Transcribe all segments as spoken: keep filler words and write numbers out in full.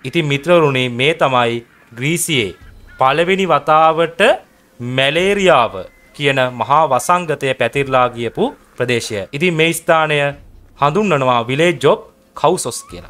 ඉතින් මිත්‍රවරුනි මේ තමයි ග්‍රීසියේ පළවෙනි වතාවට මැලේරියාව කියන මහා වසංගතය පැතිරලා ගියපු ප්‍රදේශය. ඉතින් මේ ස්ථානය හඳුන්වනවා විලේජ් ඔෆ් කවුසොස් කියලා.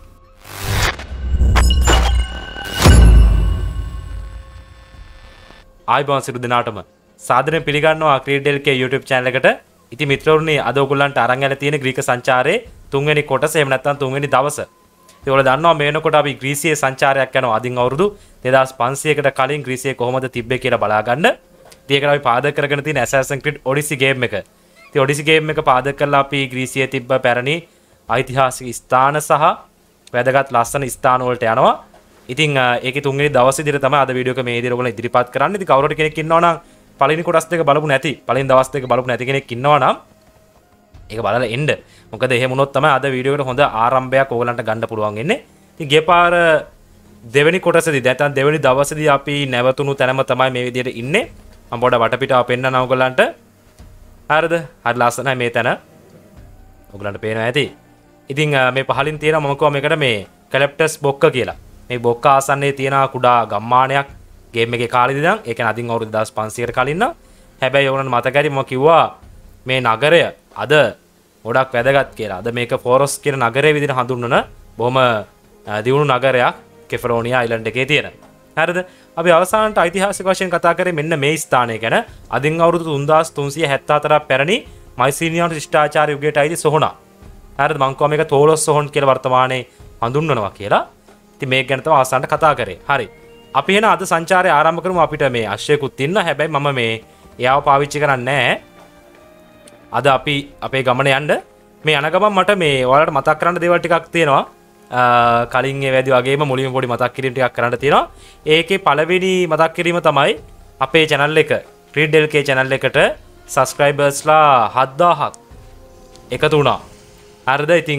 ආයිබෝන් සිදු දෙනාටම සාදරයෙන් පිළිගන්නවා ක්‍රීඩෙල්කේ YouTube channel එකට. ඉතින් මිත්‍රවරුනි අද ඔයගොල්ලන්ට අරන් ඇවිල්ලා තියෙන ග්‍රීක සංචාරයේ තුන්වෙනි කොටස එහෙම නැත්නම් තුන්වෙනි දවස. ඉතින් ඔයාලා දන්නවා මේ වෙනකොට අපි ග්‍රීසියේ සංචාරයක් යනවා. අදින් අවුරුදු දෙදාස් පන්සීයකට කලින් ග්‍රීසියේ කොහොමද තිබ්බේ කියලා බලා ගන්න. ඉතින් ඒකට අපි පාදක කරගෙන තියෙන Assassin's Creed Odyssey game එක. ඉතින් Odyssey game එක පාදක කරලා අපි ග්‍රීසියේ තිබ්බ පැරණි ඓතිහාසික ස්ථාන සහ වැදගත් ලස්සන ස්ථාන වලට යනවා. ඉතින් ඒකේ තුන්වෙනි දවසේ විතර තමයි අද වීඩියෝ එක මේ විදිහට ඔයගොල්ලෝ ඉදිරිපත් කරන්නේ. ඉතින් කවුරු හරි කෙනෙක් ඉන්නවා නම් පළවෙනි කොටස් දෙක බලපු නැති, පළවෙනි දවස් දෙක බලපු නැති කෙනෙක් ඉන්නවා නම් ඒක බලලා එන්න. මොකද එහෙම වුණොත් තමයි අද වීඩියෝ එකට හොඳ ආරම්භයක් ඕගලන්ට ගන්න පුළුවන් වෙන්නේ. ඉතින් ගිය පාර දෙවෙනි කොටසේදී නැත්නම් දෙවෙනි දවසේදී අපි නැවතුණු තැනම තමයි මේ විදිහට ඉන්නේ. මම පොඩ වටපිටාව පෙන්නනවා ඕගලන්ට. හරිද? හරි ලස්සනයි මේ තැන. ඕගලන්ට පේනවා ඇති. ඉතින් මේ පහලින් තියෙනවා මම කිව්වා මේකට මේ කැලැප්ටස් බොක්ක කියලා. මේ බොක්ක ආසන්නයේ තියෙන කුඩා ගම්මානයක් ගේම් එකේ කාලෙදී නම් ඒ කියන්නේ අදින් අවුරුදු දෙදාස් පන්සීයකට කලින් නම්. හැබැයි ඕගලන්ට මතක ඇති මම කිව්වා මේ නගරය අද ගොඩක් වැදගත් කියලා. අද මේක ෆෝරස් කියන නගරයේ විදිහට හඳුන්වන බොහොම දියුණු නගරයක් කෙෆලෝනියා අයිලන්ඩ් එකේ තියෙන. හරිද? අපි අවසානට ඓතිහාසික වශයෙන් කතා කරේ මෙන්න මේ ස්ථානය ගැන. අදින් අවුරුදු තුන්දාස් තුන්සිය හැත්තෑ හතරක් පැරණි මයිසීනියානු ශිෂ්ටාචාර යුගයට අයිති සොහොනක්. හරිද? මං කිව්වා මේක තෝලොස් සොහොන් කියලා වර්තමානයේ හඳුන්වනවා කියලා. ඉතින් මේක ගැන තමයි අවසානට කතා කරේ. හරි. අපි එන අද සංචාරය ආරම්භ කරමු. අපිට මේ අශ්වයෙකුත් ඉන්න. හැබැයි මම මේ එයාව පාවිච්චි කරන්නේ නැහැ. අද අපි අපේ ගමන යන්න මේ යන ගමන් මට මේ ඔයාලට මතක් කරන්න දේවල් ටිකක් තියෙනවා. කලින් ඒ වැඩි වගේම මුලින්ම පොඩි මතක් කිරීම ටිකක් කරන්න තියෙනවා. ඒකේ පළවෙනි මතක් කිරීම තමයි අපේ channel එක ක්‍රීඩෙල්කේ channel එකට subscribersලා හත්දාහක් එකතු වුණා. හරිද? ඉතින්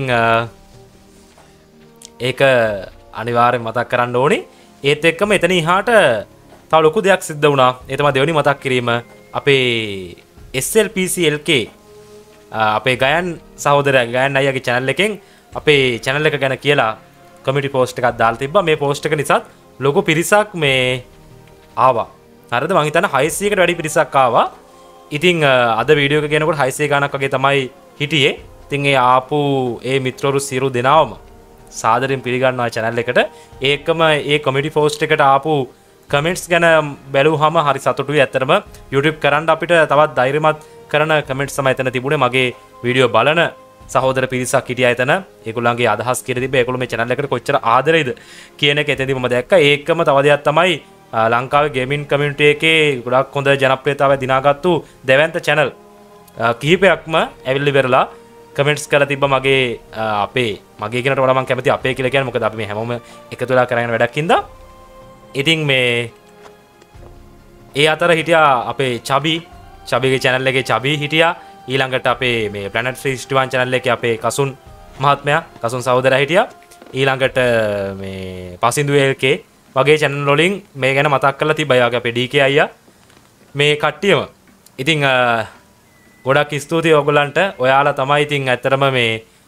ඒක අනිවාර්යෙන් මතක් කරන්න ඕනේ. ඒත් එක්කම එතන ඉහාට තව ලොකු දෙයක් සිද්ධ වුණා. ඒ තමයි දෙවෙනි මතක් කිරීම. අපේ S L P C L K අපේ ගයන් සහෝදරයා ගයන් අයියාගේ channel එකෙන් අපේ channel එක ගැන කියලා community post එකක් දාලා තිබ්බා. මේ post එක නිසා ලොකු පිරිසක් මේ ආවා. හරිද? මං හිතන්නේ හයසීයකට වැඩි පිරිසක් ආවා. ඉතින් අද වීඩියෝ එක ගෙනකොට හයසීය ගණක් වගේ තමයි හිටියේ. ඉතින් ඒ ආපු ඒ මිත්‍රවරු සියලු දෙනාම සාදරයෙන් පිළිගන්නවා channel එකට. ඒකම ඒ community post එකට ආපු comments ගැන බැලුවහම හරි සතුටුයි. ඇත්තටම YouTube කරන්න අපිට තවත් ධෛර්යමත් කරන comments තමයි එතන තිබුණේ. මගේ වීඩියෝ බලන සහෝදර පිරිසක් හිටියා එතන. ඒගොල්ලන්ගේ අදහස් කියලා තිබ්බේ. ඒගොල්ලෝ මේ channel එකට කොච්චර ආදරෙයිද කියන එක එතනදී මම දැක්කා. ඒකම තව දෙයක් තමයි ලංකාවේ ගේමින් කමියුනිටි එකේ ගොඩක් හොඳ ජනප්‍රියතාවය දිනාගත්තු දෙවන්ත channel කිහිපයක්ම ඇවිල්ලි වෙරලා කමෙන්ට්ස් කරලා තිබ්බා මගේ අපේ මගේ කියනට වඩා මම කැමති අපේ කියලා කියන්නේ. මොකද අපි මේ හැමෝම එකතු වෙලා කරගෙන වැඩක් ඉඳා. ඉතින් මේ ඒ අතර හිටියා අපේ චබි චබිගේ channel එකේ චබි හිටියා. ඊළඟට අපේ මේ Planet three sixty-one channel එකේ අපේ කසුන් මහත්මයා කසුන් සහෝදරයා හිටියා. ඊළඟට මේ පසින්දු L K වගේ channel වලින් මේ ගැන මතක් කරලා තිබ්බා. යාගේ අපේ D K අයියා මේ කට්ටියම. ඉතින් ගොඩක් ස්තුතියි ඔයගොල්ලන්ට. ඔයාලා තමයි ඉතින් ඇත්තටම මේ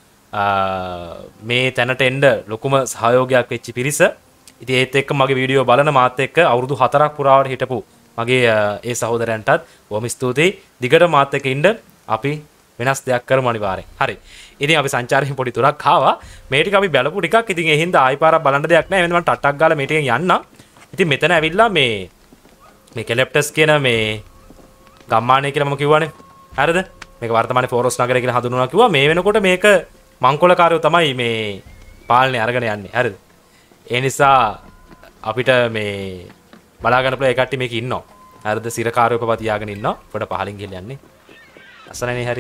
මේ තැනට එන්න ලොකුම සහයෝගයක් වෙච්ච පිරිස. ඉතින් ඒත් එක්ක මගේ වීඩියෝ බලන මාත් එක්ක අවුරුදු හතරක් පුරාවට හිටපු මගේ ඒ සහෝදරයන්ටත් බොහොම ස්තුතියි. දිගට මාත් එක්ක ඉන්න. අපි වෙනස් දෙයක් කරමු අනිවාර්යෙන්. හරි. ඉතින් අපි සංචාරයෙන් පොඩි තුරක් ආවා. මේ ටික අපි බලපු ටිකක්. ඉතින් ඒ හින්දා ආයි පාරක් බලන්න දෙයක් නැහැ. එවෙන්න මම ටට්ටක් ගාලා මේ ටිකෙන් යන්නම්. ඉතින් මෙතන ඇවිල්ලා මේ මේ කැලැප්ටස් කියන මේ ගම්මානය කියලා මම කිව්වනේ. හරිද? මේක වර්තමානයේ ෆෝරස් නගරය කියලා හඳුන්වනවා කිව්වා. මේ වෙනකොට මේක මංකොලකාරයෝ තමයි මේ පාලනය අරගෙන යන්නේ. හරිද? ඒ නිසා අපිට මේ බලා ගන්න පුළුවන් ඒ කට්ටිය මේක ඉන්නවා. හරිද? සිරකාරයෝ පවා තියාගෙන ඉන්නවා. පොඩ පහලින් ගිහලා යන්නේ. අසනනේ හරි.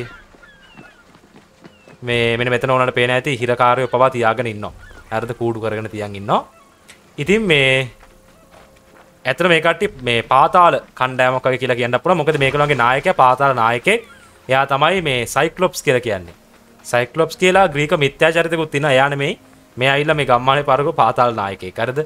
මේ මෙන්න මෙතන ඕනට පේන ඇති හිරකාරයෝ පවා තියාගෙන ඉන්නවා. හරිද? කූඩු කරගෙන තියන් ඉන්නවා. ඉතින් මේ ඇත්තට මේ කට්ටිය මේ පාතාල කණ්ඩායමක් වගේ කියලා කියන්න පුළුවන්. මොකද මේගොල්ලන්ගේ නායකයා පාතාල නායකයෙක්. එයා තමයි මේ සයික්ලොප්ස් කියලා කියන්නේ. සයික්ලොප්ස් කියලා ග්‍රීක මිත්‍යාචරිතකුත් ඉන්නවා. එයා නෙමෙයි. මේ ඇවිල්ලා මේ ගම්මානේ පාරක පාතාල නායකයෙක්. හරිද?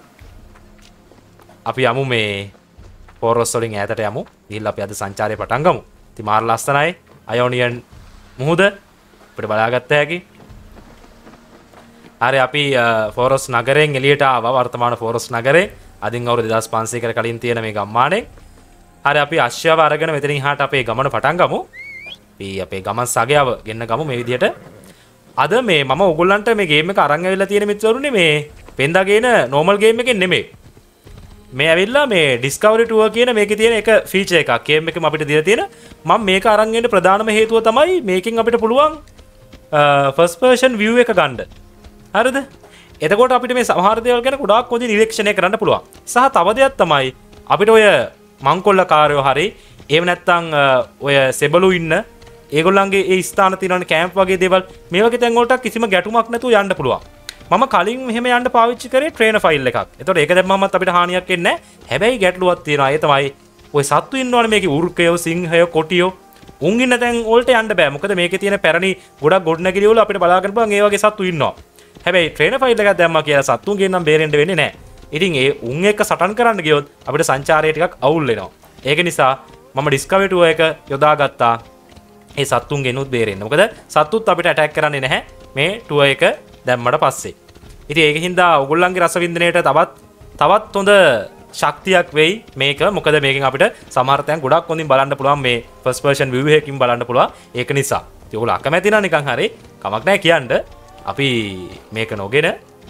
අපි යමු මේ පෝරොස් වලින් ඈතට යමු. ගිහිල්ලා අපි අද සංචාරය පටන් ගමු. ඉතින් මාර ලස්සනයි. අයෝනියන් මුහුද අපිට බලාගත්ත හැකි. හරි අපි ෆෝරස් නගරයෙන් එළියට ආවා වර්තමාන ෆෝරස් නගරේ අදින් අවුරුදු දෙදාස් පන්සීයකට කලින් තියෙන මේ ගම්මානේ. හරි අපි අශ්වව අරගෙන මෙතනින් එහාට අපේ ගමන පටන් ගමු. අපි අපේ ගමන් සගයව ගෙන්න ගමු මේ විදිහට. අද මේ මම ඔයගොල්ලන්ට මේ ගේම් එක අරන් ඇවිල්ලා තියෙන මිත්‍රවරුනි මේ පෙන්දා ගේන normal game එකෙන් නෙමෙයි. මේ ඇවිල්ලා මේ Discovery Tour කියන මේකේ තියෙන එක ෆීචර් එකක්. ගේම් එකෙම අපිට දීලා තියෙන මම මේක අරන් එන්න ප්‍රධානම හේතුව තමයි මේකෙන් අපිට පුළුවන් first person view එක ගන්න. හරිද? එතකොට අපිට මේ සමහර දේවල් ගැන ගොඩාක් හොඳ නිරීක්ෂණය කරන්න පුළුවන්. සහ තව දෙයක් තමයි අපිට ඔය මංකොල්ල කාර්යෝ හරි එහෙම නැත්නම් ඔය සෙබළු ඉන්න ඒගොල්ලන්ගේ ඒ ස්ථාන තියෙනවනේ කැම්ප් වගේ දේවල් මේ වගේ තැන් වලට කිසිම ගැටුමක් නැතුව යන්න පුළුවන්. මම කලින් මෙහෙම යන්න පාවිච්චි කරේ ට්‍රේනර් ෆයිල් එකක්. එතකොට ඒක දැම්මමත් අපිට හානියක් වෙන්නේ නැහැ. හැබැයි ගැටලුවක් තියෙනවා. ඒ තමයි ඔය සත්තු ඉන්නවනේ මේකේ උර්කයෝ, සිංහයෝ, කොටියෝ උන් ඉන්න තැන් වලට යන්න බෑ. මොකද මේකේ තියෙන පැරණි ගොඩක් ගොඩනැගිලි වල අපිට බලාගන්න පුළුවන් ඒ වගේ සත්තු ඉන්නවා. හැබැයි ට්‍රේනර් ෆයිල් එකක් දැම්මා කියලා සත්තුන්ගෙන් නම් බේරෙන්න වෙන්නේ නැහැ. ඉතින් ඒ උන් එක්ක සටන් කරන්න ගියොත් අපිට සංචාරය ටිකක් අවුල් වෙනවා. ඒක නිසා මම ඩිස්කවරි ටුවර් එක යොදාගත්තා ඒ සත්තුන්ගෙනුත් බේරෙන්න. මොකද සත්තුත් අපිට ඇටැක් කරන්නේ නැහැ මේ ටුවර් එක දැම්මට පස්සේ. ඉතින් ඒක හින්දා ඔයගොල්ලන්ගේ රසවින්දනයේට තවත් තවත් හොඳ ශක්තියක් වෙයි මේක. මොකද මේකෙන් අපිට සමහර තැන් ගොඩක් හොඳින් බලන්න පුළුවන් මේ ෆස්ට් පර්සන් view එකකින් බලන්න පුළුවන්. ඒක නිසා ඉතින් ඔයගොල්ලෝ අකමැති නම් නිකන් හරි කමක් නැහැ කියන්න. අපි මේක නොගෙන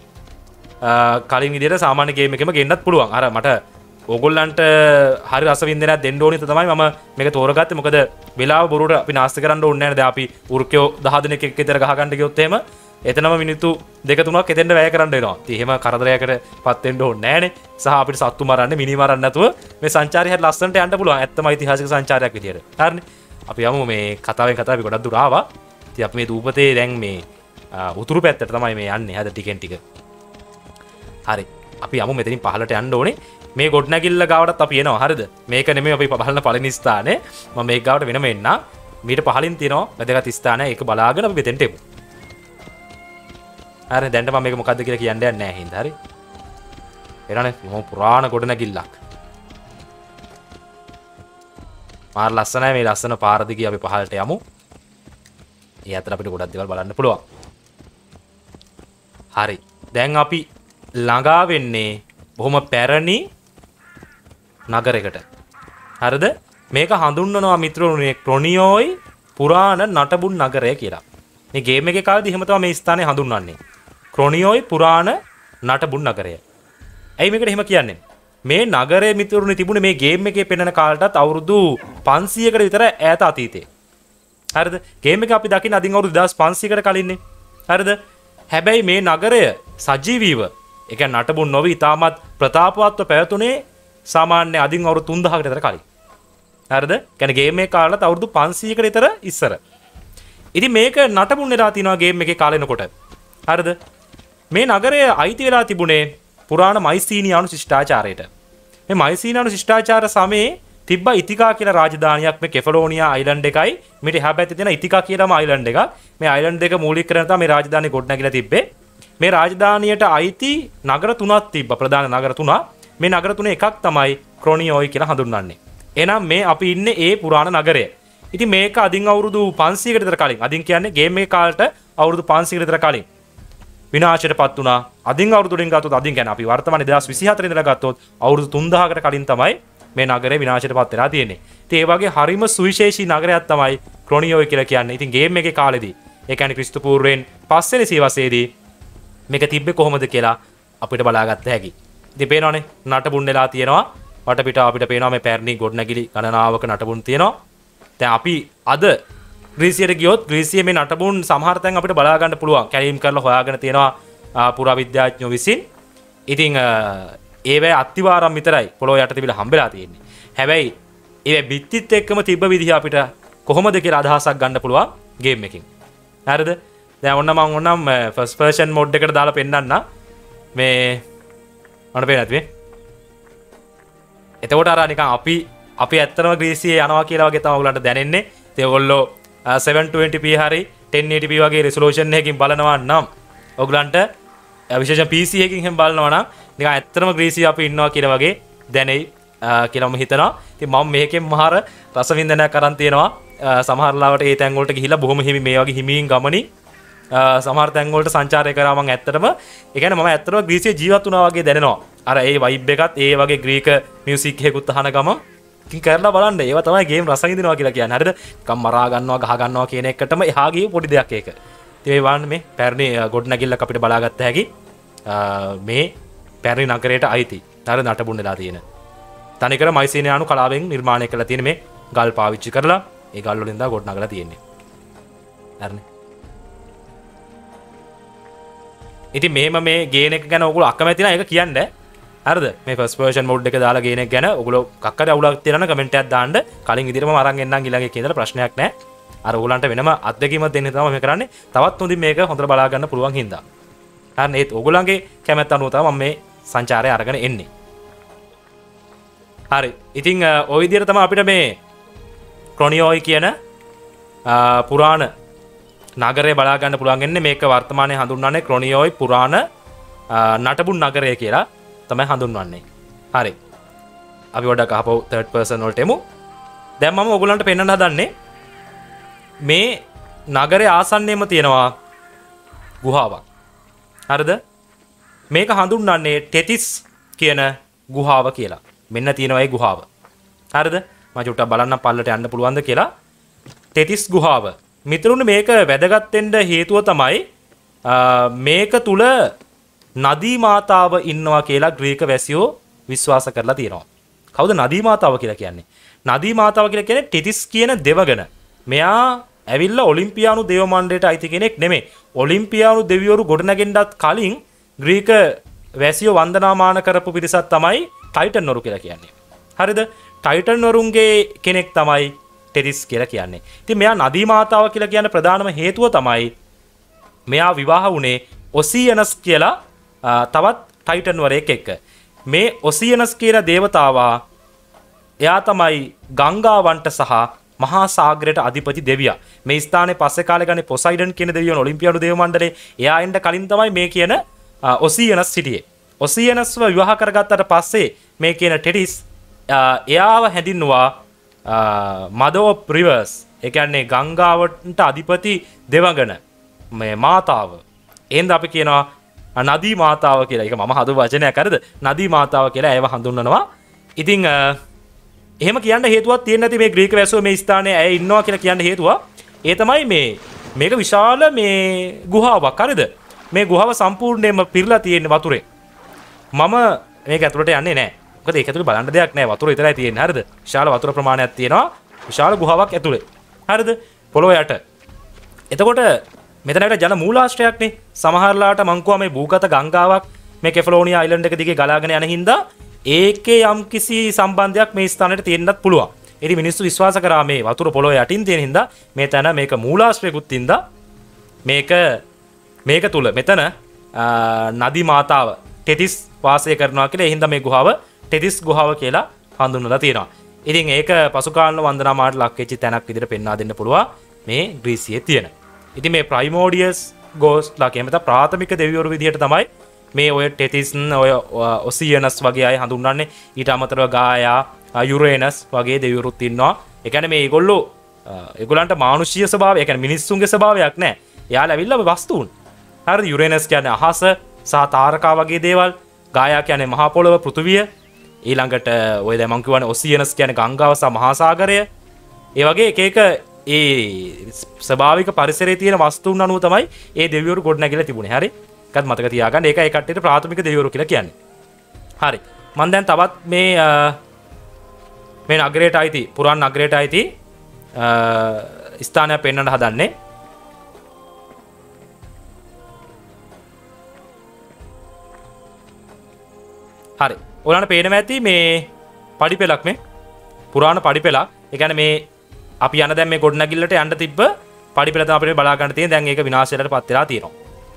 කලින් විදිහට සාමාන්‍ය ගේම් එකෙම ගෙන්නත් පුළුවන්. අර මට ඕගොල්ලන්ට හරි රසවින්දනයක් දෙන්න ඕනේ තමයි මම මේක තෝරගත්තේ. මොකද වෙලාව බොරුවට අපි නාස්ති කරන්න ඕනේ නැහැ. දැන් අපි උර්කයෝ දහ දෙනෙක් එක්ක විතර ගහ ගන්න ගියොත් එහෙම එතනම මිනිත්තු දෙක තුනක් එතෙන්ට වැය කරන්න වෙනවා. ඉතින් එහෙම කරදරයකටපත් වෙන්න ඕනේ නැහනේ. සහ අපිට සත්තු මරන්න, මිනි මරන්න නැතුව මේ සංචාරය හරි ලස්සනට යන්න පුළුවන්. ඇත්තම ඓතිහාසික සංචාරයක් විදියට. හරිනේ. අපි යමු මේ කතාවෙන් කතාව අපි ගොඩක් දුර ආවා. ඉතින් අපි මේ දූපතේ දැන් මේ උතුරු පැත්තට තමයි මේ යන්නේ. හද ටිකෙන් ටික. හරි. අපි යමු මෙතනින් පහළට යන්න ඕනේ. මේ ගොඩනැගිල්ල ගාවටත් අපි එනවා. හරිද? මේක නෙමෙයි අපි බලන පළවෙනි ස්ථානේ. මම මේක ගාවට වෙනම එන්න. මීට පහළින් තියෙනවා වැදගත් ස්ථානය. ඒක බලාගෙන අපි මෙතෙන්ට එමු. හරි දැන්ට මම මේක මොකද්ද කියලා කියන්න යන්නේ නැහැ හින්දා. හරි. එනනේ මොහොම පුරාණ ගොඩනැගිල්ලක්. මාර ලස්සනයි මේ ලස්සන පාර දිගේ අපි පහළට යමු. ඒ අතර අපිට ගොඩක් දේවල් බලන්න පුළුවන්. හරි. දැන් අපි ළඟා වෙන්නේ බොහොම පැරණි නගරයකට. හරිද? මේක හඳුන්වනවා මිත්‍රෝනේ ක්‍රොනියෝයි පුරාණ නටබුන් නගරය කියලා. මේ ගේම් එකේ කාලේදී එහෙම තමයි මේ ස්ථානය හඳුන්වන්නේ. ක්‍රොනියෝයි පුරාණ නටබුන් නගරය. ඇයි මේකට එහෙම කියන්නේ? මේ නගරයේ මිතුරුනේ තිබුණේ මේ ගේම් එකේ පෙන්වන කාලටත් අවුරුදු පන්සීයකට විතර ඈත අතීතේ. හරිද? ගේම් එක අපි දකින්න අදින් අවුරුදු දෙදාස් පන්සීයකට කලින්නේ. හරිද? හැබැයි මේ නගරය සජීවීව ඒ කියන්නේ නටබුන් නොවි ඉතාමත් ප්‍රතාපවත්ව පැවතුනේ සාමාන්‍ය අදින් අවුරුදු තුන්දහකට විතර කලින්. හරිද? කියන්නේ ගේම් එකේ කාලෙට අවුරුදු පන්සීයකට විතර ඉස්සර. ඉතින් මේක නටබුන් වෙලා තිනවා ගේම් එකේ කාලෙනකොට. හරිද? මේ නගරය අයිති වෙලා තිබුණේ පුරාණ මයිසීනියානු ශිෂ්ටාචාරයට. මේ මයිසීනියානු ශිෂ්ටාචාර සමයේ තිබ්බ ඉතිකා කියලා රාජධානියක් මේ කෙෆලෝනියා අයිලන්ඩ් එකයි මේට එහා පැත්තේ තියෙන ඉතිකා කියලාම අයිලන්ඩ් එකක්. මේ අයිලන්ඩ් දෙක මූලික කරගෙන තමයි මේ රාජධානිය ගොඩනැගිලා තිබ්බේ. මේ රාජධානියට අයිති නගර තුනක් තිබ්බා. ප්‍රධාන නගර තුනක්. මේ නගර තුනේ එකක් තමයි ක්‍රොනියෝයි කියලා හඳුන්වන්නේ. එහෙනම් මේ අපි ඉන්නේ ඒ පුරාණ නගරය. ඉතින් මේක අදින් අවුරුදු පන්සීයකට විතර කලින් අදින් කියන්නේ ගේම් එකේ කාලට අවුරුදු පන්සීයකට විතර කලින් විනාශයටපත් වුණා. අදින් අවුරුදු වලින් ගත්තොත් අදින් කියන්නේ අපි වර්තමාන දෙදාස් විසිහතර ඉඳලා ගත්තොත් අවුරුදු තුන්දහකට කලින් තමයි මේ නගරය විනාශයටපත් වෙලා තියෙන්නේ. ඉතින් ඒ වගේ හරිම සුවිශේෂී නගරයක් තමයි ක්‍රොනියෝයි කියලා කියන්නේ. ඉතින් ගේම් එකේ කාලෙදී ඒ කියන්නේ ක්‍රිස්තු පූර්වයෙන් පස්වෙනි සියවසේදී මේක තිබ්බේ කොහොමද කියලා අපිට බලාගත්ත හැකි. ඉතින් පේනවනේ නටබුන් වෙලා තියෙනවා. වටපිට අපිට පේනවා මේ පැරණි ගොඩනැගිලි ගණනාවක නටබුන් තියෙනවා. දැන් අපි අද ග්‍රීසියට ගියොත් ග්‍රීසියේ මේ නටබුන් සමහර තැන් අපිට බලා ගන්න පුළුවන්. කැලීම් කරලා හොයාගෙන තියෙනවා පුරාවිද්‍යාඥයෝ විසින්. ඉතින් ඒවැ අත්තිවාරම් විතරයි පොළොව යට තිබිලා හම්බෙලා තියෙන්නේ. හැබැයි ඒවැ බිත්තිත් එක්කම තිබ්බ විදිහ අපිට කොහොමද කියලා අදහසක් ගන්න පුළුවන් ගේම් එකකින්. හරිද? දැන් ඔන්න මම ඔන්නම් ෆස්ට් පර්සන් මොඩ් එකට දාලා පෙන්නන්න. මේ මොන පේන්නේ නැති මේ. එතකොට අර නිකන් අපි අපි ඇත්තටම ග්‍රීසියේ යනවා කියලා වගේ තමයි ඔයගලන්ට දැනෙන්නේ. ඉතින් ඔයගොල්ලෝ seven twenty p හරි ten eighty p වගේ රෙසලූෂන් එකකින් බලනවා නම් ඔයගලන්ට විශේෂයෙන් P C එකකින් හැම බලනවා නම් නිකන් ඇත්තටම ග්‍රීසියේ අපි ඉන්නවා කියලා වගේ දැනෙයි කියලා මම හිතනවා. ඉතින් මම මේකෙන් මහර රසවින්දනයක් අරන් තියෙනවා. සමහර ලාවට ඒ තැන් වලට ගිහිල්ලා බොහොම හිමි මේ වගේ හිමින් ගමනින් සමහර තැන් වලට සංචාරය කරා මම ඇත්තටම ඒ කියන්නේ මම ඇත්තටම ග්‍රීසියේ ජීවත් වුණා වගේ දැනෙනවා. අර ඒ වයිබ් එකත් ඒ වගේ ග්‍රීක මියුසික් එකකුත් අහන ගම ඉතින් කරලා බලන්න ඒවා තමයි ගේම් රස විඳිනවා කියලා කියන්නේ. හරිද? නිකන් මරා ගන්නවා ගහ ගන්නවා කියන එකටම එහා ගිය පොඩි දෙයක් ඒක. ඉතින් මේ වань මේ පැරණි ගොඩනැගිල්ලක් අපිට බලාගත්ත හැකි මේ පැරණි නගරයට අයිති. තර නටබුන් වෙලා තියෙන. තනිකර මයිසීනියානු කලාවෙන් නිර්මාණය කරලා තියෙන මේ ගල් පාවිච්චි කරලා ඒ ගල් වලින් දා ගොඩනගලා තියෙන්නේ. හරිනේ. ඉතින් මෙහෙම මේ ගේන එක ගැන ඔයගොල්ලෝ අකමැති නම් ඒක කියන්න. හරිද? මේ ෆස්ට් වර්ෂන් මෝඩ් එක දාලා ගේන එක ගැන ඔයගොල්ලෝ කක්කර අවුලක් තියෙනවා නම් කමෙන්ට් එකක් දාන්න. කලින් විදිහටම මම අරන් එන්නම් ඊළඟ එකේ ඉඳලා ප්‍රශ්නයක් නැහැ. අර ඔයගොල්ලන්ට වෙනම අත්දැකීමක් දෙන්න තමයි මම කරන්නේ. තවත් හොඳින් මේක හොඳට බලා ගන්න පුළුවන් හින්දා. හරිනේ. ඒත් ඔයගොල්ලන්ගේ කැමැත්ත අනුව තමයි මම මේ සංචාරය අරගෙන එන්නේ. හරි. ඉතින් ওই විදිහට තමයි අපිට මේ ක්‍රොනියෝයි කියන පුරාණ නගරය බලා ගන්න පුළුවන් වෙන්නේ. මේක වර්තමානයේ හඳුන්වන්නේ ක්‍රොනියෝයි පුරාණ නටබුන් නගරය කියලා තමයි හඳුන්වන්නේ. හරි. අපි වඩා කහපව third person වලට එමු. දැන් මම ඔයගොල්ලන්ට පෙන්වන්න හදන්නේ මේ නගරයේ ආසන්නයේම තියෙනවා ගුහාවක්. හරිද? මේක හඳුන්වන්නේ ටෙතිස් කියන ගුහාව කියලා. මෙන්න තියෙනවා ඒ ගුහාව. හරිද? මම චුට්ටක් බලන්න පල්ලට යන්න පුළුවන්ද කියලා. ටෙතිස් ගුහාව. මිතුරුනි මේක වැදගත් වෙන්න හේතුව තමයි මේක තුල නදී මාතාව ඉන්නවා කියලා ග්‍රීක වැසියෝ විශ්වාස කරලා තියෙනවා. කවුද නදී මාතාව කියලා කියන්නේ? නදී මාතාව කියලා කියන්නේ ටෙතිස් කියන දෙවගණ. මෙයා ඇවිල්ලා ඔලිම්පියානු දේව මණ්ඩලයට අයිති කෙනෙක් නෙමෙයි. ඔලිම්පියානු දෙවිවරු ගොඩනගෙන්නත් කලින් ග්‍රීක වැසියෝ වන්දනාමාන කරපු පිරිසක් තමයි ටයිටන් වරු කියලා කියන්නේ. හරිද? ටයිටන් වරුන්ගේ කෙනෙක් තමයි ටෙතිස් කියලා කියන්නේ. ඉතින් මෙයා නදී මාතාව කියලා කියන ප්‍රධානම හේතුව තමයි මෙයා විවාහ වුණේ ඔසියනස් කියලා තවත් ටයිටන් වරයෙක් එක්ක. මේ ඔසියනස් කියන දේවතාවා එයා තමයි ගංගාවන්ට සහ මහා සාගරයට අධිපති දෙවියා. මේ ස්ථානයේ පස්සේ කාලේ ගන්නේ පොසයිඩන් කියන දෙවියන් ඔලිම්පියානු දේව මණ්ඩලේ එයා එන්න කලින් තමයි මේ කියන ඔසියනස් සිටියේ. ඔසියනස්ව විවාහ කරගත්තට පස්සේ මේ කියන ටෙතිස් එයාව හැඳින්නුවා මදර් ඔෆ් රිවර්ස්. ඒ කියන්නේ ගංගාවට අධිපති දෙවඟන මේ මාතාව. එහෙනම් අපි කියනවා නදී මාතාව කියලා. ඒක මම හදපු වචනයක් හරිද? නදී මාතාව කියලා ඒව හඳුන්වනවා. ඉතින් එහෙම කියන්න හේතුවක් තියෙන්නේ නැති මේ ග්‍රීක වැසියෝ මේ ස්ථානයේ ඇය ඉන්නවා කියලා කියන්න හේතුව ඒ තමයි මේ මේක විශාල මේ ගුහාවක් හරිද? මේ ගුහාව සම්පූර්ණයෙන්ම පිරලා තියෙන්නේ වතුරෙන්. මම මේක ඇතුළට යන්නේ නැහැ. මොකද ඒක ඇතුළේ බලන්න දෙයක් නැහැ. වතුර විතරයි තියෙන්නේ හරිද? විශාල වතුර ප්‍රමාණයක් තියෙනවා. විශාල ගුහාවක් ඇතුළේ. හරිද? පොළොව යට. එතකොට මෙතන අපිට ජන මූලාශ්‍රයක්නේ. සමහරලාට මං කියවා මේ භූගත ගංගාවක් මේ කෙෆලෝනියා අයිලන්ඩ් එක දිගේ ගලාගෙන යන හින්දා ඒකේ යම්කිසි සම්බන්ධයක් මේ ස්ථානෙට තියෙන්නත් පුළුවන්. ඉතින් මිනිස්සු විශ්වාස කරා මේ වතුර පොළොව යටින් තියෙන හින්දා මේ තැන මේක මූලාශ්‍රයකුත් හින්දා මේක මේක තුල මෙතන නදී මාතාව ටෙතිස් වාසය කරනවා කියලා. ඒ හින්දා මේ ගුහාව ටෙතිස් ගුහාව කියලා හඳුන්වලා තියෙනවා. ඉතින් ඒක පසු කාලීන වන්දනාමාට ලක් වෙච්ච තැනක් විදිහට පෙන්වා දෙන්න පුළුවන් මේ ග්‍රීසියේ තියෙන. ඉතින් මේ ප්‍රයිමෝඩියස් ගෝස්ට්ලා කියන මත ප්‍රාථමික දෙවිවරු විදිහට තමයි මේ ඔය ටෙතිස් ඔය ඔසියනස් වගේ අය හඳුන්වන්නේ. ඊට අමතරව ගායා යුරේනස් වගේ දෙවිවරුත් ඉන්නවා. ඒ කියන්නේ මේ ඒගොල්ලෝ ඒගොල්ලන්ට මානුෂීය ස්වභාවය, ඒ කියන්නේ මිනිස්සුන්ගේ ස්වභාවයක් නැහැ. එයාලා ඇවිල්ලා වස්තුන්. හරිද? යුරේනස් කියන්නේ අහස සහ තාරකා වගේ දේවල්. ගායා කියන්නේ මහා පොළොව පෘථුවිය. ඊළඟට ඔය දැන් මම කියවනේ ඔසියනස් කියන්නේ ගංගාව සහ මහා සාගරය. ඒ වගේ එක එක ඒ ස්වභාවික පරිසරයේ තියෙන වස්තුන් අනුව තමයි ඒ දෙවිවරු ගොඩ නැගිලා තිබුණේ. හරි? එකත් මතක තියාගන්න. ඒක ඒ කට්ටියට ප්‍රාථමික දෙවිවරු කියලා කියන්නේ. හරි. මම දැන් තවත් මේ මේ නගරයට අයිති පුරාණ නගරයට අයිති ස්ථානයක් පෙන්වන්න හදන්නේ. හරි. ඔයාලට පේනවා ඇති මේ පඩිපෙලක් මේ පුරාණ පඩිපෙලක්. ඒ කියන්නේ මේ අපි යන දැන් මේ ගොඩනැගිල්ලට යන්න තිබ්බ පඩිපෙල තමයි අපිට බලා ගන්න තියෙන්නේ. දැන් ඒක විනාශයටපත් වෙලා තියෙනවා.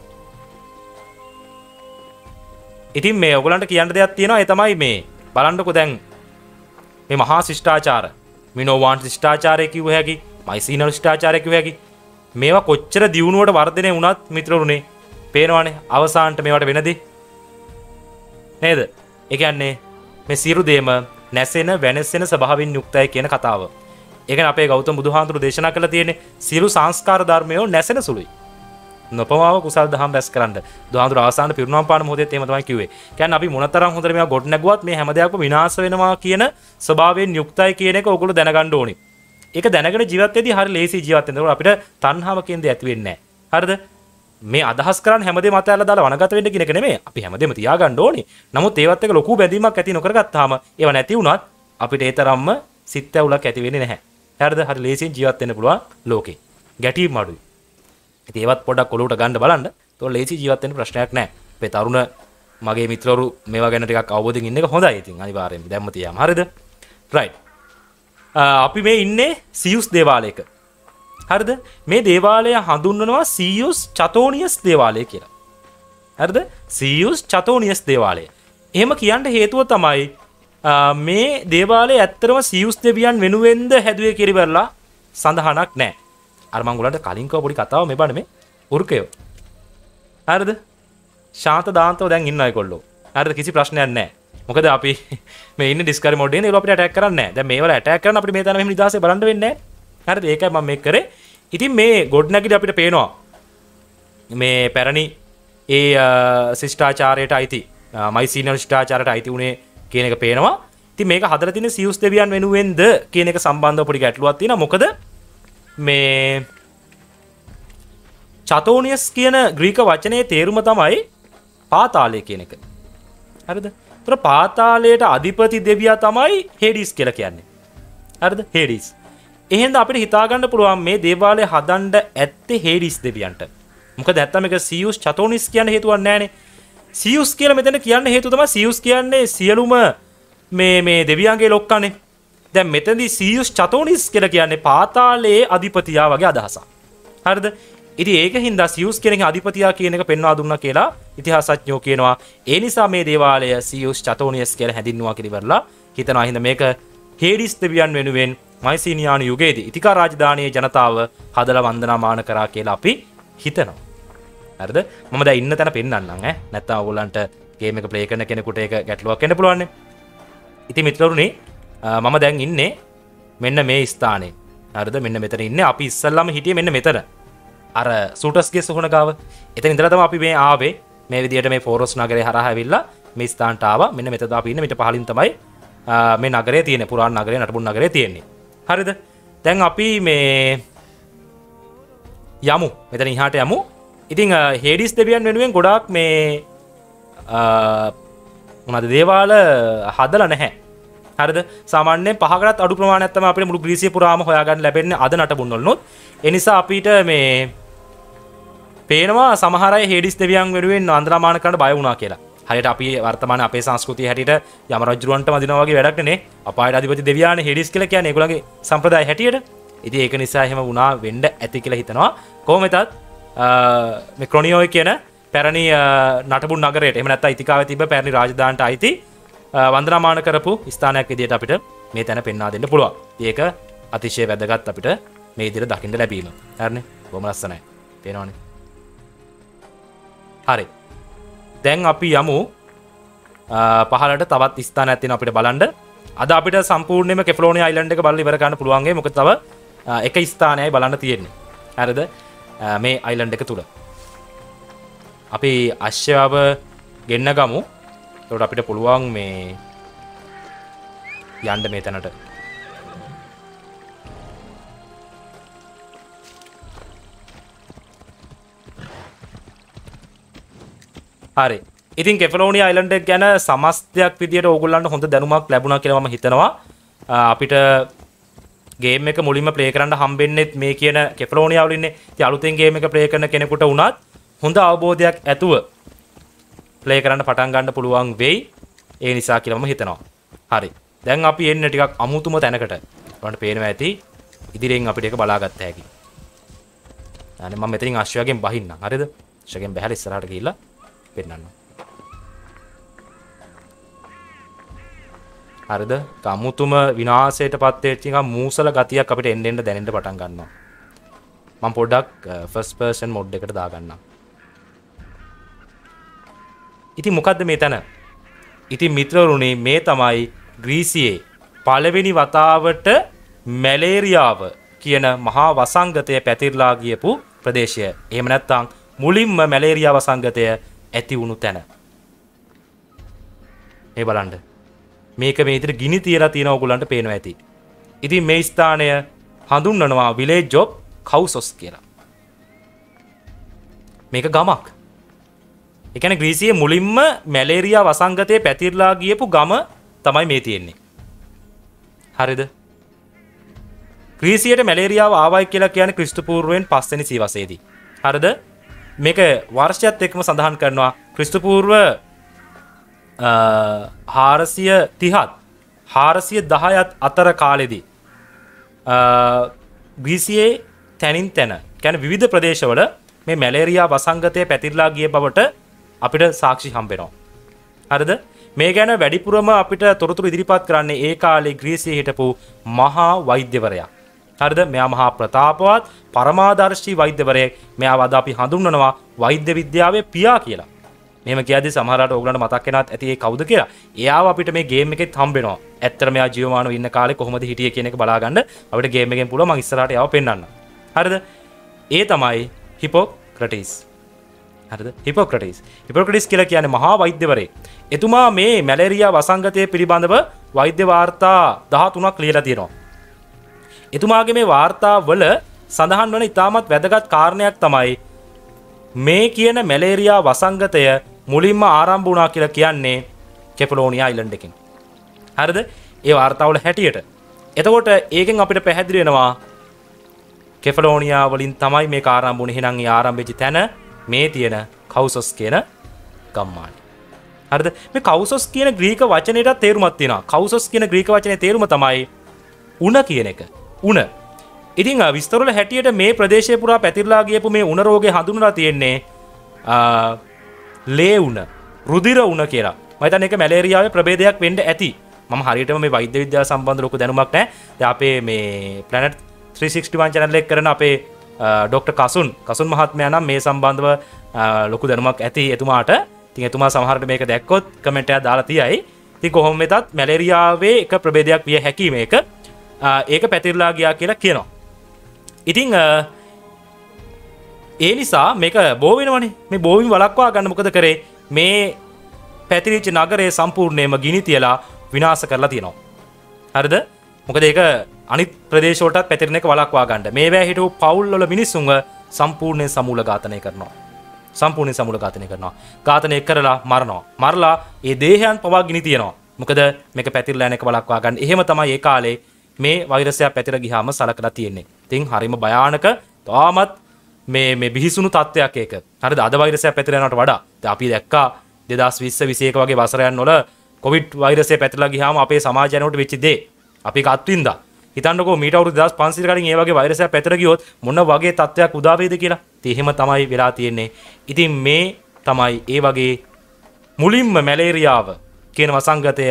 ඉතින් මේ ඔයගලන්ට කියන්න දෙයක් තියෙනවා. ඒ තමයි මේ බලන්නකෝ දැන් මේ මහා ශිෂ්ටාචාර මිනෝවාන් ශිෂ්ටාචාරය කිව්ව හැකි, මයිසීනල් ශිෂ්ටාචාරය කිව්ව හැකි. මේවා කොච්චර දියුණුවට වර්ධනය වුණත් මිත්‍රරුනේ පේනවනේ අවසානට මේවට වෙනදී නේද? ඒ කියන්නේ මේ සියලු දේම නැසෙන වෙනසෙන ස්වභාවයෙන් යුක්තයි කියන කතාව. ඒ කියන්නේ අපේ ගෞතම බුදුහාඳුරු දේශනා කළා තියෙන්නේ සියලු සංස්කාර ධර්මයෝ නැසෙන සුළුයි. නොපමාව කුසල් දහම් රැස් කරන්න. බුදුහාඳුර අවසාන පිරුණම් පාන මොහොතේත් එහෙම තමයි කිව්වේ. කියන්නේ අපි මොනතරම් හොඳට මේවා ගොඩ නැගුවත් මේ හැම දෙයක්ම විනාශ වෙනවා කියන ස්වභාවයෙන් යුක්තයි කියන එක ඕගොල්ලෝ දැනගන්න ඕනේ. ඒක දැනගෙන ජීවත් වෙද්දී හරි ලේසි ජීවත් වෙන්න. ඒකට අපිට තණ්හාව කියන දේ ඇති වෙන්නේ නැහැ. හරිද? මේ අදහස් කරන්නේ හැමදේම අතහැරලා දාලා වනගත වෙන්න කියන එක නෙමෙයි. අපි හැමදේම තියාගන්න ඕනේ. නමුත් ඒවත් එක ලොකු බැඳීමක් ඇති නොකරගත්තාම ඒව නැති වුණත් අපිට ඒ තරම්ම සිත් ඇවුලක් ඇති වෙන්නේ නැහැ. හරිද? හරි ලේසියෙන් ජීවත් වෙන්න පුළුවන් ලෝකේ. ගැටීම් අඩුයි. ඉතින් ඒවත් පොඩ්ඩක් ඔලුවට ගන්න බලන්න. ඒතකොට ලේසි ජීවත් වෙන්න ප්‍රශ්නයක් නැහැ. අපේ තරුණ මගේ මිත්‍රවරු මේවා ගැන ටිකක් අවබෝධයෙන් ඉන්න එක හොඳයි. ඉතින් අනිවාර්යෙන්ම දැම්ම තියාම. හරිද? රයිට්. අපි මේ ඉන්නේ සියුස් දේවාලයක. හරිද? මේ දේවාලය හඳුන්වනවා සියුස් චතෝනියස් දේවාලය කියලා. හරිද? සියුස් චතෝනියස් දේවාලය. එහෙම කියන්න හේතුව තමයි මේ දේවාලය ඇත්තටම සියුස් දෙවියන් වෙනුවෙන්ද හැදුවේ කියලා ඉවරලා සඳහනක් නැහැ. අර මං උලන්ට කලින් කව පොඩි කතාව මේ බලන්න මේ උරුකයෝ. හරිද? ශාන්ත දාන්තව දැන් ඉන්න අයකොල්ලෝ. හරිද? කිසි ප්‍රශ්නයක් නැහැ. මොකද අපි මේ ඉන්නේ ඩිස්කවරි මොඩ් එකේ ඒගොල්ලෝ අපිට ඇටැක් කරන්නේ නැහැ. දැන් මේවල ඇටැක් කරන අපිට මේ තරම මෙහෙම නිදාසේ බලන්න වෙන්නේ නැහැ. හරිද? ඒකයි මම මේක කරේ. ඉතින් මේ ගොඩනැගිලි අපිට පේනවා. මේ පැරණි ඒ ශිෂ්ටාචාරයට අයිති මයිසීනියන් ශිෂ්ටාචාරයට අයිති උනේ කියන එක පේනවා. ඉතින් මේක හදලා තියෙන සියුස් දෙවියන් වෙනුවෙන්ද කියන එක සම්බන්ධව පොඩි ගැටලුවක් තියෙනවා. මොකද මේ චතෝනියස් කියන ග්‍රීක වචනේ තේරුම තමයි පාතාලය කියන එක. හරිද? ඒතර පාතාලයට අධිපති දෙවියා තමයි හේඩිස් කියලා කියන්නේ. හරිද? හේඩිස්. එහෙනම් අපිට හිතා ගන්න පුළුවන් මේ දේවාලය හදන්න ඇත්තේ හේඩිස් දෙවියන්ට. මොකද නැත්තම් මේක සියුස් චතෝනිස් කියන හේතුවක් නැහැනේ. සියුස් කියලා මෙතන කියන්න හේතුව තමයි සියුස් කියන්නේ සියලුම මේ මේ දෙවියන්ගේ ලොක්කනේ. දැන් මෙතනදී සියුස් චතෝනිස් කියලා කියන්නේ පාතාලයේ අධිපතියා වගේ අදහසක්. හරිද? ඉතින් ඒක හින්දා සියුස් කියන එක අධිපතියා කියන එක පෙන්වා දුන්නා කියලා ඉතිහාසඥයෝ කියනවා. ඒ නිසා මේ දේවාලය සියුස් චතෝනියස් කියලා හැඳින්වුවා කියලා ඉවරලා හිතනවා හින්දා මේක හේඩිස් දෙවියන් වෙනුවෙන් මයිසීනියානු යුගයේදී ඉතිකා රාජධානියේ ජනතාව හදලා වන්දනාමාන කරා කියලා අපි හිතනවා. හරිද? මම දැන් ඉන්න තැන පෙන්නන්නම් ඈ. නැත්නම් ඕගොල්ලන්ට ගේම් එක ප්ලේ කරන කෙනෙකුට ඒක ගැටලුවක් වෙන්න පුළුවන් නේ. ඉතින් මිත්‍රවරුනි මම දැන් ඉන්නේ මෙන්න මේ ස්ථානේ. හරිද? මෙන්න මෙතන ඉන්නේ. අපි ඉස්සල්ලාම හිටියේ මෙන්න මෙතන. අර සූටස්ගේ සොහන ගාව. එතන ඉඳලා තමයි අපි මේ ආවේ. මේ විදියට මේ ෆෝරස් නගරේ හරහා ඇවිල්ලා මේ ස්ථානට ආවා. මෙන්න මෙතන අපි ඉන්නේ. මෙතන පහලින් තමයි මේ නගරය තියෙන්නේ. පුරාණ නගරේ නටබුන් නගරේ තියෙන්නේ. හරිද? දැන් අපි මේ යමු. මෙතන ඉහාට යමු. ඉතින් හේඩිස් දෙවියන් වෙනුවෙන් ගොඩාක් මේ මොනවද දේවාල හදලා නැහැ. හරිද? සාමාන්‍යයෙන් පහකටත් අඩු ප්‍රමාණයක් තමයි අපිට මුළු ග්‍රීසිය පුරාම හොයාගන්න ලැබෙන්නේ අද නටබුන් වලනොත්. ඒ නිසා අපිට මේ පේනවා සමහර අය හේඩිස් දෙවියන් වෙනුවෙන් වන්දනාමාන කරන්න බය වුණා කියලා. හරියට අපි වර්තමාන අපේ සංස්කෘතිය හැටියට යම රජුරවන්ට වදිනවා වගේ වැඩක් නේ. අපායට අධිපති දෙවියානේ හේඩිස් කියලා කියන්නේ ඒගොල්ලන්ගේ සම්ප්‍රදාය හැටියට. ඉතින් ඒක නිසා එහෙම වුණා වෙන්න ඇති කියලා හිතනවා. කොහොම වෙතත් මේ ක්‍රොනියෝයි කියන පැරණි නටබුන් නගරයට එහෙම නැත්නම් ඉතිකාවේ තිබ්බ පැරණි රාජධානියට අයිති වන්දනාමාන කරපු ස්ථානයක් විදිහට අපිට මේ තැන පෙන්වා දෙන්න පුළුවන්. ඒක අතිශය වැදගත් අපිට මේ විදිහට දකින්න ලැබීම. හරිනේ? බොහොම ලස්සනයි. පේනවනේ. හරි. දැන් අපි යමු පහළට තවත් ස්ථානයක් තියෙනවා අපිට බලන්න. අද අපිට සම්පූර්ණයෙන්ම කෙෆලෝනියා අයිලන්ඩ් එක බලලා ඉවර කරන්න පුළුවන් ගේ. මොකද තව එක ස්ථානයයි බලන්න තියෙන්නේ. හරිද? මේ අයිලන්ඩ් එක තුල. අපි අශ්වයාව ගෙන්න ගමු. එතකොට අපිට පුළුවන් මේ යන්න මේ තැනට. හරි. ඉතින් කෙෆලෝනියා අයිලන්ඩ් එක ගැන සමස්තයක් විදියට ඕගොල්ලන්ට හොඳ දැනුමක් ලැබුණා කියලා මම හිතනවා. අපිට ගේම් එක මුලින්ම ප්ලේ කරන්න හම්බෙන්නේත් මේ කියන කෙෆලෝනියා වලින්නේ. ඉතින් අලුතෙන් ගේම් එක ප්ලේ කරන කෙනෙකුට උනත් හොඳ අවබෝධයක් ඇතුව ප්ලේ කරන්න පටන් ගන්න පුළුවන් වෙයි. ඒ නිසා කියලා මම හිතනවා. හරි. දැන් අපි එන්නේ ටිකක් අමුතුම තැනකට. ඔයාලට පේනවා ඇති ඉදිරියෙන් අපිට ඒක බලාගත්ත හැකි. අනේ මම මෙතනින් අශ්වයාගෙන් බහින්නම්. හරිද? අශ්වයාගෙන් බහැලා ඉස්සරහට ගිහිල්ලා පෙන්නන්න. හරිද? අමුතුම විනාශයටපත් වෙච්ච එක මූසල ගතියක් අපිට එන්න එන්න දැනෙන්න පටන් ගන්නවා. මම පොඩ්ඩක් ෆස්ට් පර්සන් මොඩ් එකට දාගන්නම්. ඉතින් මොකද්ද මේ තැන? ඉතින් මිත්‍රවරුනි මේ තමයි ග්‍රීසියේ පළවෙනි වතාවට මැලේරියාව කියන මහා වසංගතය පැතිරලා ගියපු ප්‍රදේශය. එහෙම නැත්නම් මුලින්ම මැලේරියා වසංගතය ඇති වුණු තැන. මේ බලන්න. මේක මේ විදිහට ගිනි තියලා තියෙන ඕගොල්ලන්ට පේනවා ඇති. ඉතින් මේ ස්ථානය හඳුන්වනවා විලේජ් ඔෆ් කවුසොස් කියලා. මේක ගමක්. ඒ කියන්නේ ග්‍රීසියේ මුලින්ම මැලේරියා වසංගතය පැතිරලා ගියපු ගම තමයි මේ තියෙන්නේ. හරිද? ග්‍රීසියට මැලේරියාව ආවයි කියලා කියන්නේ ක්‍රිස්තු පූර්වයෙන් පස්වෙනි සියවසේදී. හරිද? මේක වර්ෂයත් එක්කම සඳහන් කරනවා ක්‍රිස්තු පූර්ව හාරසිය තිහත් හාරසිය දහයත් අතර කාලෙදී ග්‍රීසියේ තැනින් තැන කියන්නේ විවිධ ප්‍රදේශවල මේ මැලේරියා වසංගතය පැතිරලා ගිය බවට අපිට සාක්ෂි හම්බ වෙනවා. හරිද? මේ ගැන වැඩිපුරම අපිට තොරතුරු ඉදිරිපත් කරන්නේ ඒ කාලේ ග්‍රීසියේ හිටපු මහා වෛද්‍යවරයා. හරිද? මෙයා මහා ප්‍රතාපවත් පරමාදර්ශී වෛද්‍යවරයෙක්. මෙයාව අද අපි හඳුන්වනවා වෛද්‍ය විද්‍යාවේ පියා කියලා. මෙහෙම කියද්දි සමහරවිට ඕගලන්ට මතක් වෙනවත් ඇති ඒ කවුද කියලා. එයාව අපිට මේ ගේම් එකෙත් හම්බ වෙනවා. ඇත්තටම මෙයා ජීවමානව ඉන්න කාලේ කොහොමද හිටියේ කියන එක බලාගන්න අපිට ගේම් එකෙන් පුළුවන් මම ඉස්සරහට එයාව පෙන්වන්න. හරිද? ඒ තමයි හිපොක්‍රටිස්. හරිද? හිපොක්‍රටිස්. හිපොක්‍රටිස් කියලා කියන්නේ මහා වෛද්‍යවරයෙක්. එතුමා මේ මැලේරියා වසංගතය පිළිබඳව වෛද්‍ය වාර්තා දහතුනක් ලියලා තියෙනවා. එතුමාගේ මේ වාර්තා වල සඳහන් වන ඉතාමත් වැදගත් කාරණයක් තමයි මේ කියන මැලේරියා වසංගතය මුලින්ම ආරම්භ වුණා කියලා කියන්නේ කෙපලෝනියා අයිලන්ඩ් එකෙන්. හරිද? ඒ වාර්තාවල හැටියට. එතකොට ඒකෙන් අපිට පැහැදිලි වෙනවා කෙපලෝනියා වලින් තමයි මේක ආරම්භ වුණේ. එහෙනම් ඒ ආරම්භ වෙච්ච තැන මේ තියෙන කවුසොස් කියන ගම්මානය. හරිද? මේ කවුසොස් කියන ග්‍රීක වචනයටත් තේරුමක් තියෙනවා. කවුසොස් කියන ග්‍රීක වචනේ තේරුම තමයි උණ කියන එක. උණ. ඉතින් විස්තරවල හැටියට මේ ප්‍රදේශය පුරා පැතිරලා ගියපු මේ උණ රෝගේ හඳුන්වලා තියෙන්නේ ලේ උණ, රුධිර උණ කියලා. මම හිතන්නේ ඒක මැලේරියාවේ ප්‍රභේදයක් වෙන්න ඇති. මම හරියටම මේ වෛද්‍ය විද්‍යාව සම්බන්ධ ලොකු දැනුමක් නැහැ. දැන් අපේ මේ Planet three sixty-one channel එක කරන අපේ ડોક્ટર කසුන් කසුන් මහත්මයා නම් මේ සම්බන්ධව ලොකු දැනුමක් ඇති එතුමාට. ඉතින් එතුමා සමහරට මේක දැක්කොත් කමෙන්ට් එකක් දාලා තියයි. ඉතින් කොහොම වෙතත් මැලේරියාවේ එක ප්‍රභේදයක් විය හැකි මේක. ඒක පැතිරලා ගියා කියලා කියනවා. ඉතින් ඒ නිසා මේක බෝ වෙනවනේ. මේ බෝවීම වළක්වා ගන්න මොකද කරේ? මේ පැතිරිච්ච නගරය සම්පූර්ණයෙන්ම ගිනි තියලා විනාශ කරලා තියෙනවා. හරිද? මොකද ඒක අනිත් ප්‍රදේශ වලටත් පැතිරෙන එක වළක්වා ගන්න. මේවැ හිටපු පවුල් වල මිනිස්සුන්ව සම්පූර්ණයෙන් සමූල ඝාතනය කරනවා. සම්පූර්ණයෙන් සමූල ඝාතනය කරනවා. ඝාතනය කරලා මරනවා. මරලා ඒ දේහයන් පවා ගිනි තියනවා. මොකද මේක පැතිරලා යන එක වළක්වා ගන්න. එහෙම තමයි ඒ කාලේ මේ වෛරසයක් පැතිර ගියාම සලකලා තියෙන්නේ. ඉතින් හරිම භයානක තාමත් මේ මේ බිහිසුණු තත්ත්වයක් ඒක. හරිද? අද වෛරසයක් පැතිර යනවට වඩා. දැන් අපි දැක්කා දෙදාස් විස්ස විසිඑක වගේ වසරයන් වල කොවිඩ් වෛරසය පැතිරලා ගියාම අපේ සමාජය යනකොට වෙච්ච දේ. අපි ඒක අත්විඳා. හිතන්නකෝ මීට අවුරුදු දෙදාස් පන්සීය කලින් මේ වගේ වෛරසයක් පැතිර ගියොත් මොන වගේ තත්ත්වයක් උදා වේද කියලා. ඉතින් එහෙම තමයි වෙලා තියෙන්නේ. ඉතින් මේ තමයි ඒ වගේ මුලින්ම මැලේරියාව කියන වසංගතය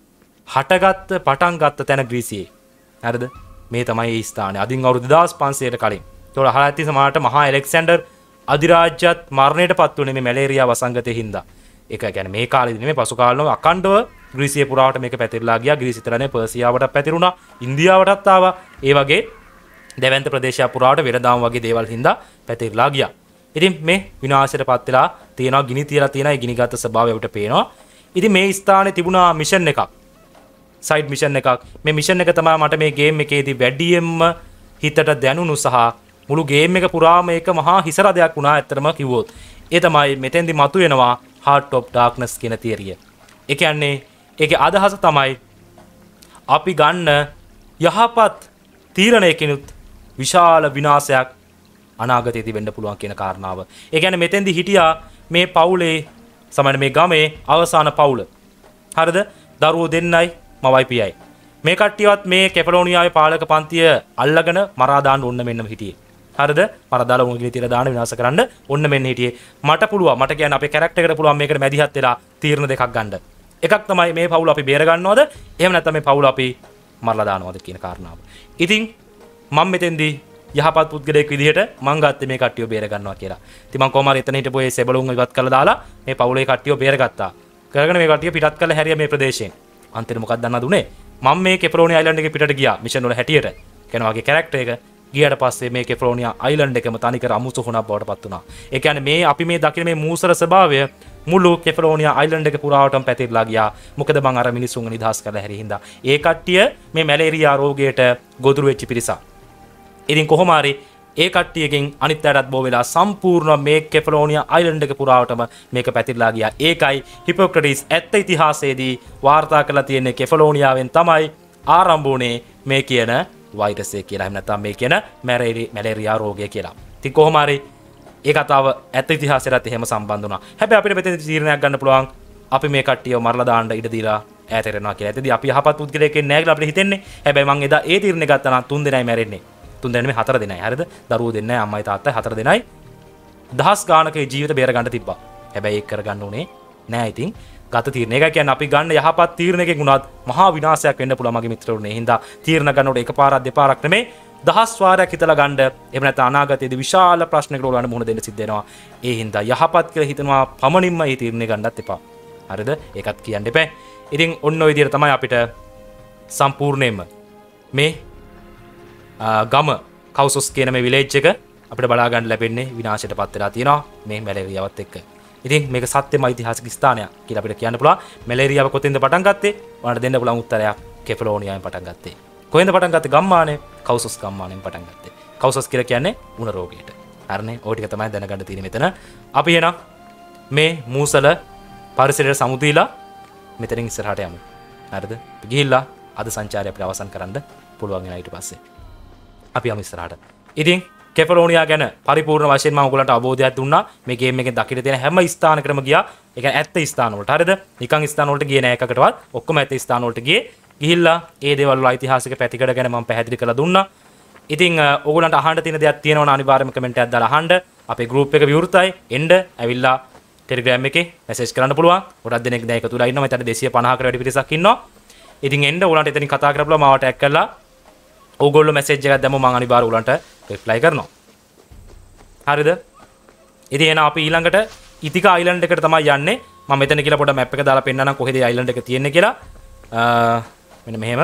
හටගත්ත පටන් ගත්ත තැන ග්‍රීසියේ. හරිද? මේ තමයි ඒ ස්ථානය. අදින් අවුරුදු දෙදාස් පන්සීයට කලින්. ඒතකොට අහලා ඇති සමහරට මහා ඇලෙක්සැන්ඩර් අධිරාජ්‍යත් මරණයට පත් වුණේ මේ මැලේරියා වසංගතයෙන් හින්දා. ඒක කියන්නේ මේ කාලෙදී නෙමෙයි පසු කාලවල අකණ්ඩව ග්‍රීසිය පුරාවට මේක පැතිරලා ගියා. ග්‍රීසිය විතරනේ පර්සියාවටත් පැතිරුණා. ඉන්දියාවටත් ආවා. ඒ වගේ දෙවන්ත ප්‍රදේශය පුරාවට වෙරදාම් වගේ දේවල් හින්දා පැතිරලා ගියා. ඉතින් මේ විනාශයට පත් වෙලා තියෙනවා, ගිනි තියලා තියෙනවා. ඒ ගිනිගත් ස්වභාවය අපිට පේනවා. ඉතින් මේ ස්ථානේ තිබුණා මිෂන් එකක්. සයිඩ් මිෂන් එකක්. මේ මිෂන් එක තමයි මට මේ ගේම් එකේදී වැඩියෙන්ම හිතට දැනුණු සහ මුළු ගේම් එක පුරාම ඒක මහා හිසරදයක් වුණා ඇත්තටම කිව්වොත්. ඒ තමයි මෙතෙන්දි මතුවෙනවා Heart of Darkness කියන තියරිය. ඒ කියන්නේ ඒකේ අදහස තමයි අපි ගන්න යහපත් තීරණයකිනුත් විශාල විනාශයක් අනාගතයේදී වෙන්න පුළුවන් කියන කාරණාව. ඒ කියන්නේ මෙතෙන්දි හිටියා මේ පවුලේ සමහර මේ ගමේ අවසාන පවුල. හරිද? දරුවෝ දෙන්නයි මවයි පියයි. මේ කට්ටියවත් මේ කෙපලෝනියාවේ පාලක පන්තිය අල්ලගෙන මරා දාන්න ඕන්න මෙන්න හිටියේ. හරිද? මරා දාලා උන්ගිලි තියලා දාන්න විනාශ කරන්න ඕන්න මෙන්න හිටියේ. මට පුළුවන් මට කියන්නේ අපේ කැරක්ටර් එකට පුළුවන් මේකට මැදිහත් වෙලා තීරණ දෙකක් ගන්න. එකක් තමයි මේ පවුල අපි බේර ගන්නවද? එහෙම නැත්නම් මේ පවුල අපි මරලා දානවද කියන කාරණාව. ඉතින් මම මෙතෙන්දී යහපත් පුද්ගලයෙක් විදිහට මං ගත්තේ මේ කට්ටියව බේර ගන්නවා කියලා. ඉතින් මං කොහොම හරි එතන හිටපු ඒ සෙබළුන් ඉවත් කරලා දාලා මේ පවුලේ කට්ටියව බේර ගත්තා. කරගෙන මේ කට්ටිය පිටත් කරලා හැරියා මේ ප්‍රදේශයෙන්. අන්තිමට මොකක්ද දන්නවද උනේ? මම මේ කෙපලෝනියා අයිලන්ඩ් එකේ පිටට ගියා මිෂන් වල හැටියට. කියන වගේ කැරක්ටර් එක ගියට පස්සේ මේ කෙෆලෝනියා අයිලන්ඩ් එකම තනිකර අමුසුහුණක් බවට පත් වුණා. ඒ කියන්නේ මේ අපි මේ දකින මේ මූසල ස්වභාවය මුළු කෙෆලෝනියා අයිලන්ඩ් එක පුරාවටම පැතිරලා ගියා. මොකද මං අර මිනිස්සුන්ව නිදහස් කරලා හැරි හින්දා. ඒ කට්ටිය මේ මැලේරියා රෝගයට ගොදුරු වෙච්ච පිරිසක්. ඉතින් කොහොම හරි ඒ කට්ටියකින් අනිත් අයටත් බෝ වෙලා සම්පූර්ණ මේ කෙෆලෝනියා අයිලන්ඩ් එක පුරාවටම මේක පැතිරලා ගියා. ඒකයි හිපොක්‍රටිස් ඇත්ත ඉතිහාසයේදී වාර්තා කරලා තියෙන්නේ කෙෆලෝනියාවෙන් තමයි ආරම්භ වුණේ මේ කියන වෛරස් එක කියලා. එහෙම නැත්නම් මේ කියන මැලේරියා රෝගය කියලා. ඉතින් කොහොම හරි ඒ කතාව ඇත්ත ඉතිහාසයටත් එහෙම සම්බන්ධ වුණා. හැබැයි අපිට මෙතන තීරණයක් ගන්න පුළුවන් අපි මේ කට්ටියව මරලා දාන්න ඉඩ දීලා ඈත වෙනවා කියලා. එතෙන්දී අපි යහපත් පුද්ගලයෙක් නෑ කියලා අපිට හිතෙන්නේ. හැබැයි මං එදා ඒ තීරණය ගත්තා නම් තුන් දෙනයි මැරෙන්නේ. තුන් දෙනෙ නෙමෙයි හතර දෙනයි. හරිද? දරුවෝ දෙන්නයි අම්මයි තාත්තයි හතර දෙනයි. දහස් ගානක ජීවිත බේර ගන්න තිබ්බා. හැබැයි ඒක කරගන්න උනේ නෑ. ඉතින් ගත තීරණ. ඒක කියන්නේ අපි ගන්න යහපත් තීරණයකින් වුණත් මහා විනාශයක් වෙන්න පුළුවන් මගේ මිත්‍රවරුනි. ඒ හින්දා තීරණ ගන්නකොට එකපාරක් දෙපාරක් නෙමෙයි දහස් වාරයක් හිතලා ගන්න. එහෙම නැත්නම් අනාගතයේදී විශාල ප්‍රශ්නයකට ඔයගොල්ලන්ට මුහුණ දෙන්න සිද්ධ වෙනවා. ඒ හින්දා යහපත් කියලා හිතනවා පමණින්ම මේ තීරණය ගන්නත් එපා. හරිද? ඒකත් කියන්න එපා. ඉතින් ඔන්න ඔය විදිහට තමයි අපිට සම්පූර්ණයෙන්ම මේ ගම කවුසොස් කියන මේ විලේජ් එක අපිට බලා ගන්න ලැබෙන්නේ විනාශයට පත් වෙලා තියෙනවා මේ මැලේරියාවත් එක්ක. ඉතින් මේක සත්‍යම ඓතිහාසික ස්ථානයක් කියලා අපිට කියන්න පුළුවන්. මැලේරියාව කොතෙන්ද පටන් ගත්තේ? ඔයාලට දෙන්න පුළුවන් උත්තරයක් කෙෆලෝනියාවෙන් පටන් ගත්තේ. කොහෙන්ද පටන් ගත්තේ? ගම්මානේ කවුසොස් ගම්මානෙන් පටන් ගත්තේ. කවුසොස් කියලා කියන්නේ උණ රෝගයට. හරිනේ? ඔය ටික තමයි දැනගන්න තියෙන්නේ මෙතන. අපි එහෙනම් මේ මූසල පරිසරයට සමුදීලා මෙතනින් ඉස්සරහට යමු. හරිද? ගිහිල්ලා අද සංචාරය අපිට අවසන් කරන්න පුළුවන් වෙනා ඊට පස්සේ. අපි යමු ඉස්සරහට. ඉතින් කෙෆලෝනියා ගැන පරිපූර්ණ වශයෙන් මම ඔයගලන්ට අවබෝධයක් දුන්නා. මේ ගේම් එකෙන් දකින්න තියෙන හැම ස්ථානකටම ගියා. ඒ කියන්නේ ඇත්ත ස්ථාන වලට. හරිද? නිකන් ස්ථාන වලට ගියේ නෑ එකකටවත්. ඔක්කොම ඇත්ත ස්ථාන වලට ගියේ. ගිහිල්ලා ඒ දේවල් වල ඓතිහාසික පැතිකඩ ගැන මම පැහැදිලි කරලා දුන්නා. ඉතින් ඔයගලන්ට අහන්න තියෙන දෙයක් තියෙනවා නම් අනිවාර්යයෙන්ම කමෙන්ට් එකක් දාලා අහන්න. අපේ group එක විවෘතයි. එන්න ඇවිල්ලා Telegram එකේ message කරන්න පුළුවන්. ගොඩක් දෙනෙක් දැන් එකතු වෙලා ඉන්නවා. මෙතන දෙසිය පනහකට වැඩි පිරිසක් ඉන්නවා. ඉතින් එන්න ඔයගලන්ට එතනින් කතා කරලා මාව ටැග් කරලා ඕගොල්ලෝ message එකක් දැම්මම මම අනිවාර්යයෙන් ඔයගලන්ට reply කරනවා. හරිද? ඉතින් එහෙනම් අපි ඊළඟට ඉතිකා අයිලන්ඩ් එකට තමයි යන්නේ. මම මෙතන කියලා පොඩ මැප් එක දාලා පෙන්නන්නම් කොහෙද අයිලන්ඩ් එක තියෙන්නේ කියලා. මෙන්න මෙහෙම.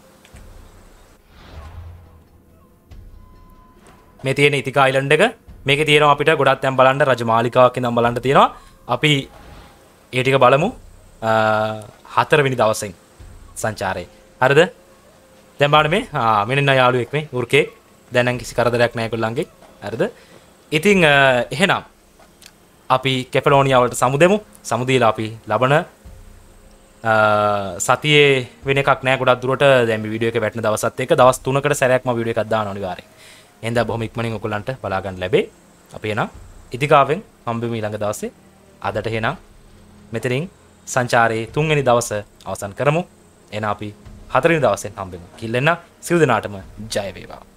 මේ තියෙන ඉතිකා අයිලන්ඩ් එක. මේකේ තියෙනවා අපිට ගොඩක් තැන් බලන්න රජමාලිකාවක් ඉඳන් බලන්න තියෙනවා. අපි ඒ ටික බලමු හතරවෙනි දවසෙන් සංචාරේ. හරිද? දැන් බලන්න මේ ආ මෙන්න යාළුවෙක් මේ උර්කේ. දැන් නම් කිසි කරදරයක් නැහැ ඒගොල්ලන්ගේ. හරිද? ඉතින් එහෙනම් අපි කෙෆලෝනියා වලට සමුදෙමු. සමුදීලා අපි ලබන සතියේ වෙන එකක් නෑ ගොඩක් දුරට දැන් මේ වීඩියෝ එක වැටෙන දවසත් එක්ක දවස් තුනකට සැරයක් මම වීඩියෝ එකක් දානවා අනිවාර්යෙන්. එහෙනම් බොහොම ඉක්මනින් ඔයගොල්ලන්ට බලා ගන්න ලැබේ. අපි එහෙනම් ඉතිකාවෙන් හම්බෙමු ඊළඟ දවසේ. අදට එහෙනම් මෙතනින් සංචාරයේ තුන්වෙනි දවස අවසන් කරමු. එහෙනම් අපි හතරවෙනි දවසෙන් හම්බෙමු. කිල්ලෙන්න සිව් දෙනාටම ජය වේවා.